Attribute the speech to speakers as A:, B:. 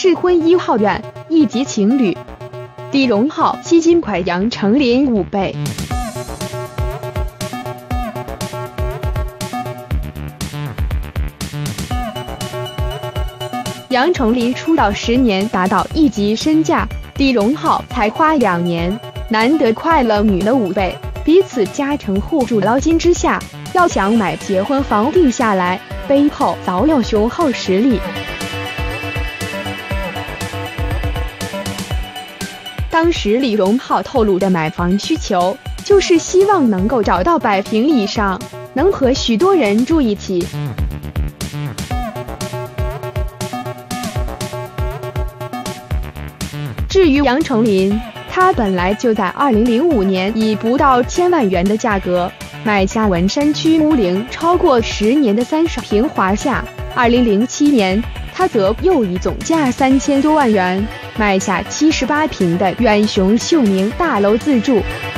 A: 适婚1号院，一级情侣。李荣浩吸金快杨丞琳5倍。杨丞琳出道10年达到1级身价，李荣浩才花2年，难得快乐女的5倍，彼此加成互助捞金之下，要想买结婚房定下来，背后早有雄厚实力。当时李荣浩透露的买房需求，就是希望能够找到100平以上，能和许多人住一起。至于杨丞琳，她本来就在2005年以不到1000万元的价格买下文山区屋龄超过10年的30平华夏，2007年她则又以总价3000多万元买下78平的远雄秀明大楼自住。